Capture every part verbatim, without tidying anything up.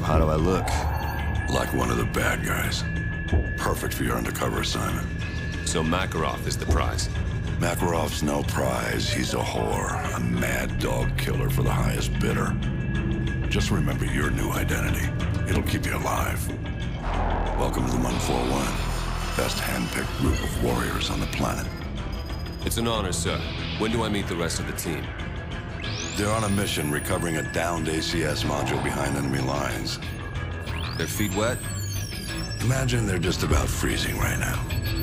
how do I look? Like one of the bad guys. Perfect for your undercover assignment. So Makarov is the prize? Makarov's no prize. He's a whore. A mad dog killer for the highest bidder. Just remember your new identity. It'll keep you alive. Welcome to the one forty-one. Best hand-picked group of warriors on the planet. It's an honor, sir. When do I meet the rest of the team? They're on a mission recovering a downed A C S module behind enemy lines. Their feet wet? Imagine they're just about freezing right now.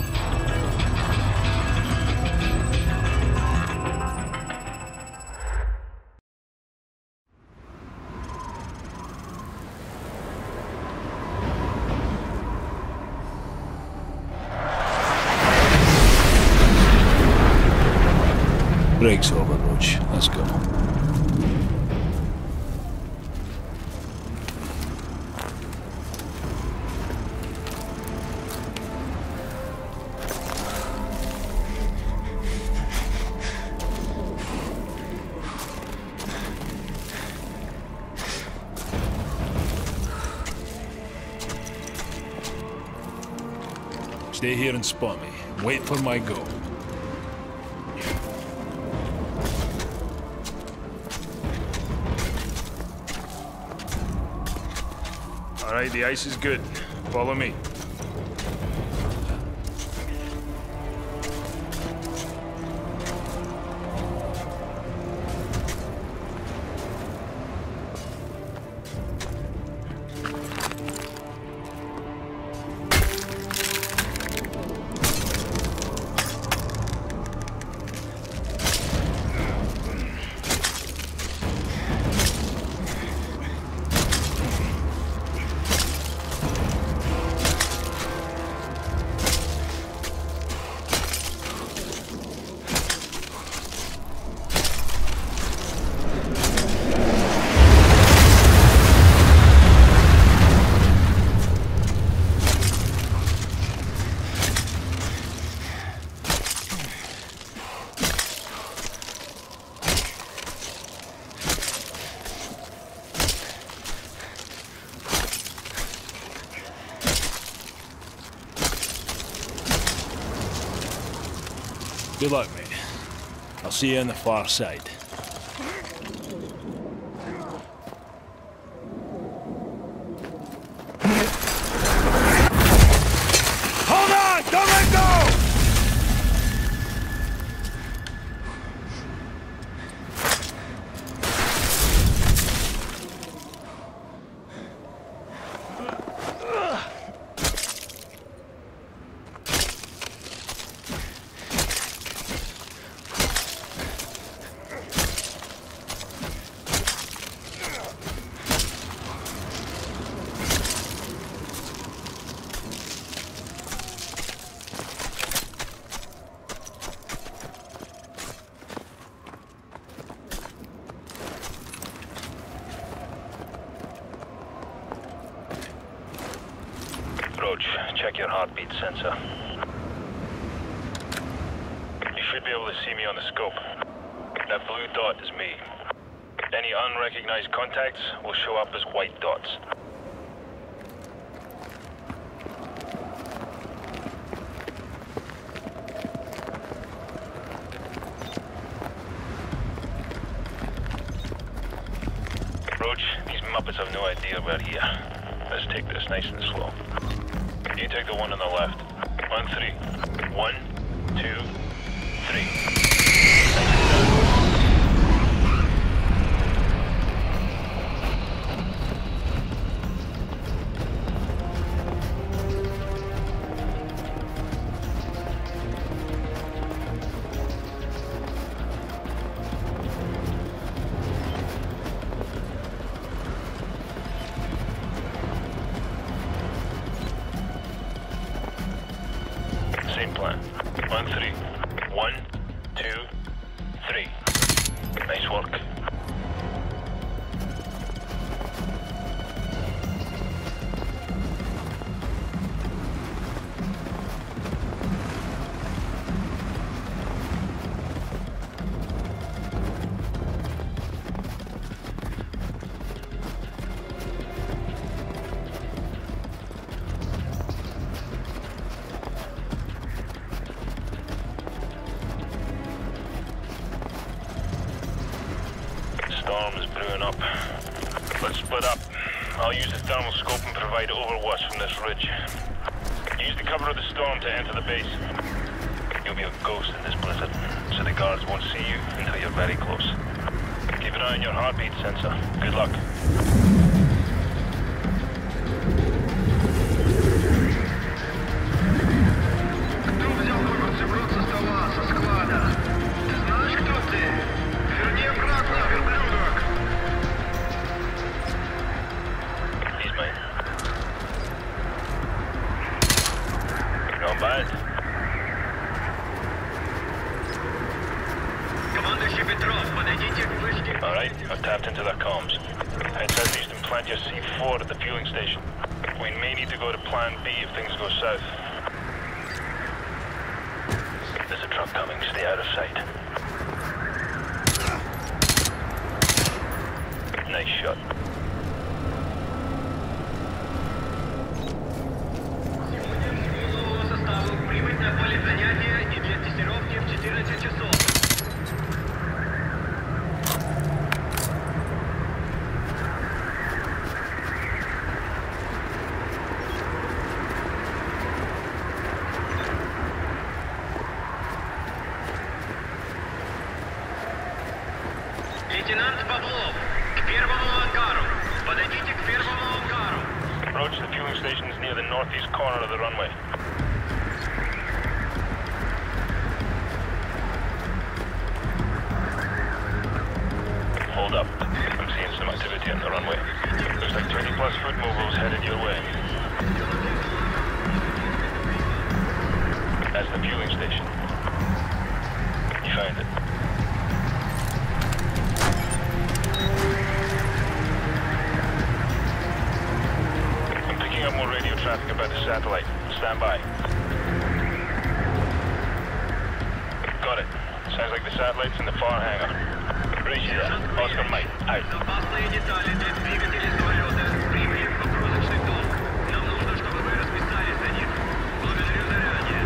Break's over, Roach. Let's go. Stay here and spot me. Wait for my go. All right, the ice is good. Follow me. Good luck, mate. I'll see you on the far side. Hold on! Don't let go! Roach, check your heartbeat sensor. You should be able to see me on the scope. That blue dot is me. Any unrecognized contacts will show up as white dots. Roach, these Muppets have no idea we're here. Let's take this nice and slow. You take the one on the left. On three. One, two, three. Same plan. On three. One, two, three. Nice work. storm is brewing up. Let's split up. I'll use the thermal scope and provide overwatch from this ridge. Use the cover of the storm to enter the base. You'll be a ghost in this blizzard, so the guards won't see you until you're very close. Keep an eye on your heartbeat sensor. Good luck. Alright, I've tapped into their comms. Head southeast and plant your C four at the fueling station. We may need to go to plan B if things go south. There's a truck coming, stay out of sight. Nice shot. Лейтенант Павлов, к первому ангару. Подойдите к первому ангару. Roach, the fueling station is near the northeast corner of the runway. Hold up. I'm seeing some activity on the runway. Looks like twenty plus foot mobiles headed your way. That's the fueling station. You found it. More radio traffic about the satellite. Stand by. Got it. Sounds like the satellite's in the far hangar. Ratio, Oscar Mike, out. Запасные детали для двигателей самолета. Прибыли в погрузочный дом. Нам нужно, чтобы вы расписались за них. Благодарю заранее.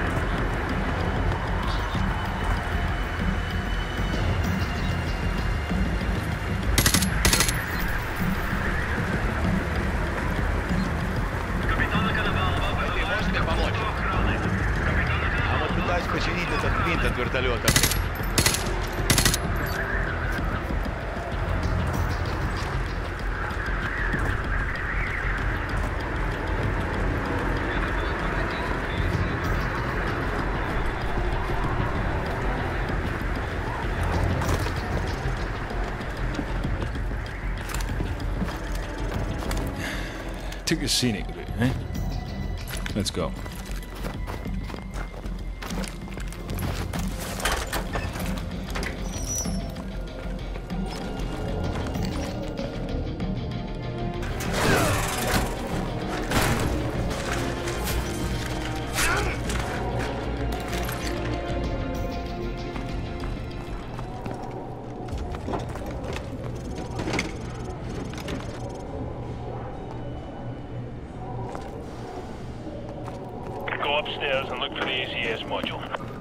Починить этот винт от вертолета. Took a scenic bit, eh? Let's go. Go upstairs and look for the A C S module.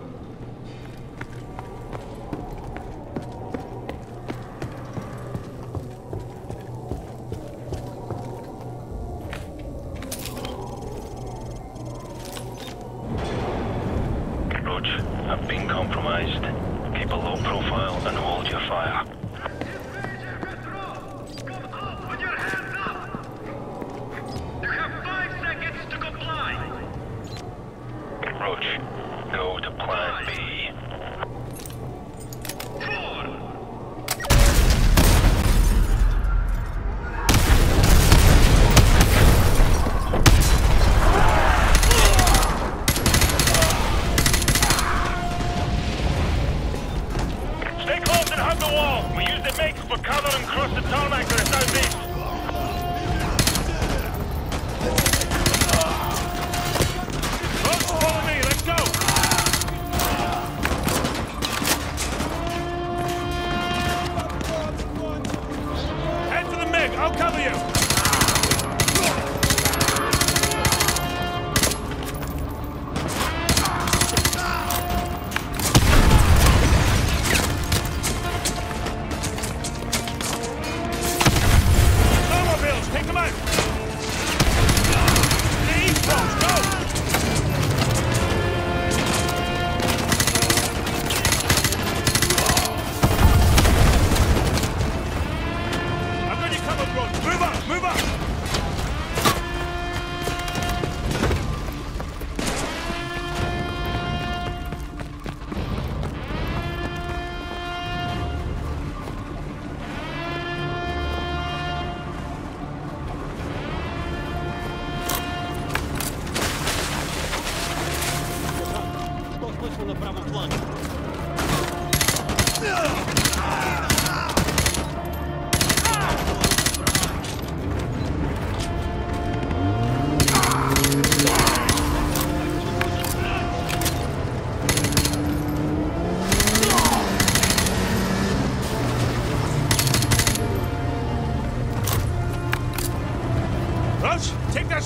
Roach, I've been compromised. Keep a low profile and hold your fire. Roach, go to plan B. Stay close and hug the wall. We use the makes for cover and cross the tarmac to the southeast. Follow me, let's go! Head to the M I G, I'll cover you!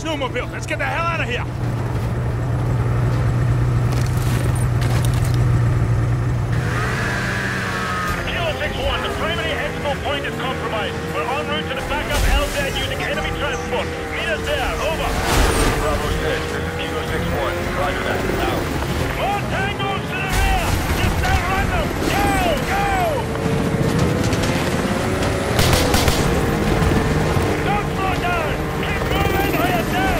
snowmobile. Let's get the hell out of here. Kilo six one, the primary exfil point is compromised. We're en route to the backup L Z using enemy transport. Meet us there, over. Bravo six, this is Kilo six one. Roger that, out. More tangos to the rear! Just outrun them! Go! Go! Don't slow down! Keep moving or you're dead!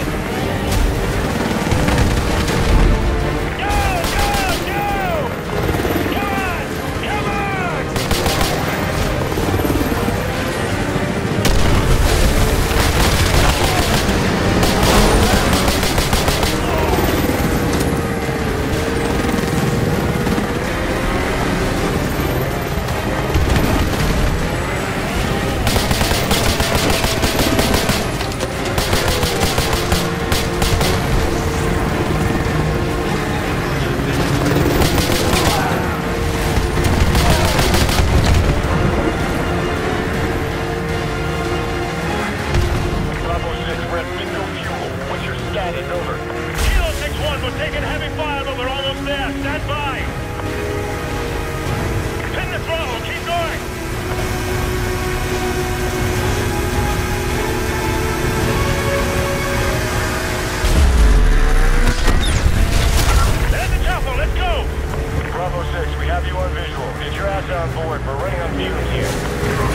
Go! Go! Go! Come on! Come on! Bravo six, we're at bingo fuel. What's your status? Over. Kilo six one, we're taking heavy fire, but we're almost there. Stand by. Pin the throttle. Keep going. There's the chopper. Let's go. Bravo six, we have you on visual. Get your ass on board. We're running on fumes here.